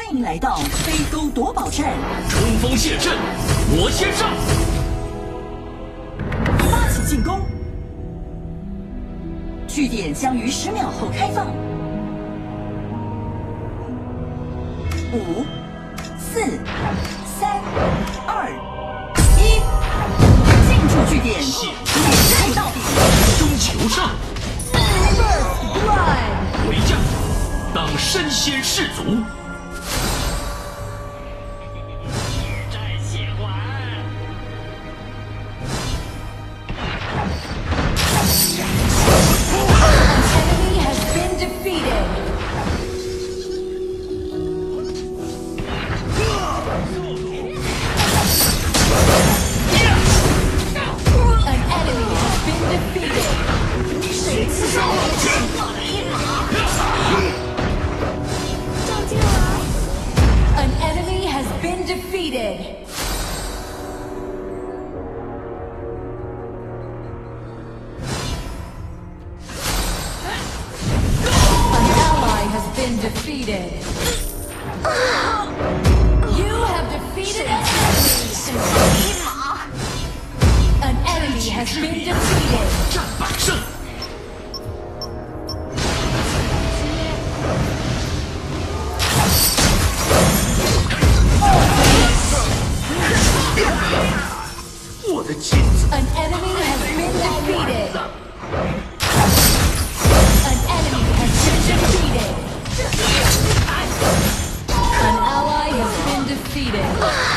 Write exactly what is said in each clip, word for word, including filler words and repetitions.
迎来到飞钩夺宝战， 冲锋陷阵，我先上！ 发起进攻，据点将于十秒后开放。五、四、三、二、一，进驻据点，点任务到底， 中求胜。回家，当身先士卒。 Defeated. You have defeated an enemy. An enemy has been defeated. 战百胜。我的镜子。 An enemy has been defeated. An enemy has been defeated. An ally has been defeated.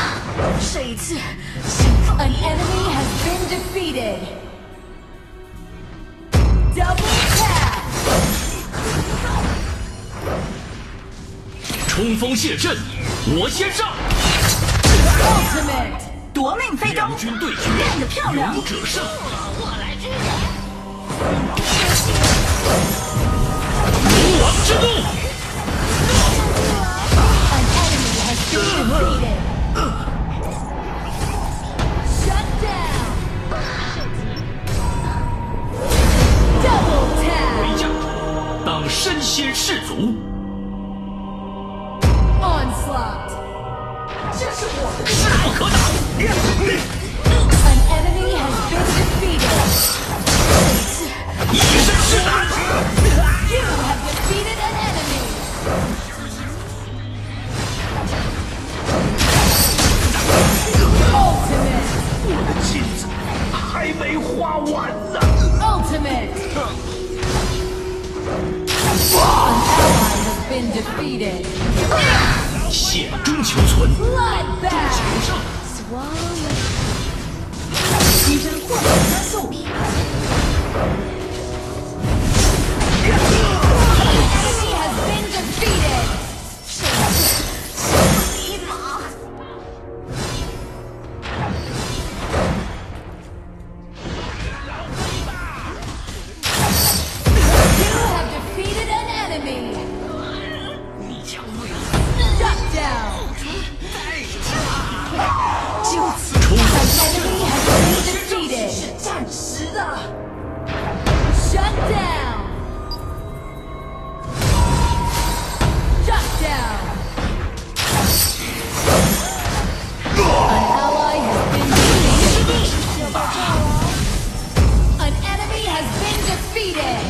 An enemy has been defeated. Double tap. 冲锋陷阵，我先上。 Ultimate. 夺命飞钩， 两军对决， 练得漂亮， 勇者胜。 我来支援。 魔王之怒。 Defeated. Shut down. Double tap. 回家，当身先士卒。 Onslaught. 这是我的势不可挡。 An enemy has been defeated. 以身试胆。 You have defeated an enemy. Ultimate. 我的镜子还没花完呢。 Ultimate. An ally has been defeated. 险中求存。 Bloodbath. 求胜。 牺牲获得加速。 Enemy has been defeated. 暂时的。 Shut down. Shut down. An ally has been defeated. An enemy has been defeated.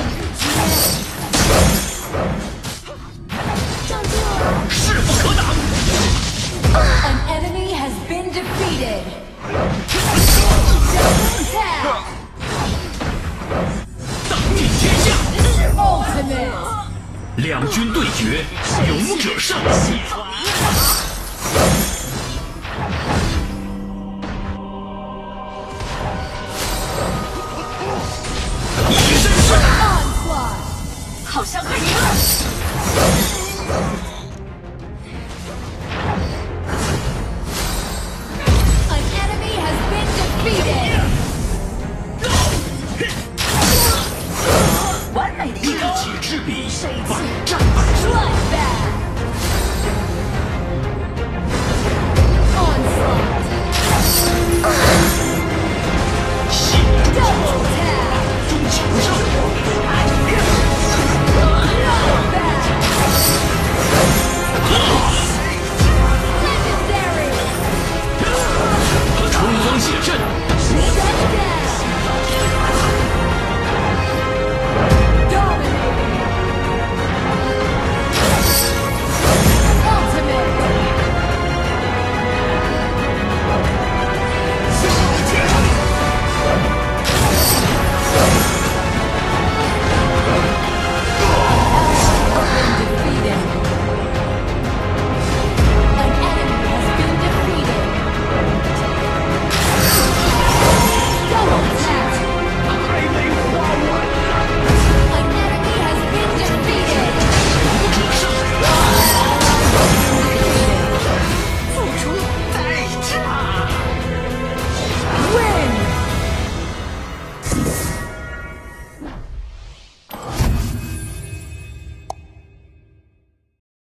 势不可挡。 An enemy has been defeated. Tap. 当尽天下。 Ultimate. 两军对决，勇者胜。以身试胆。 Onslaught. 好像快赢了。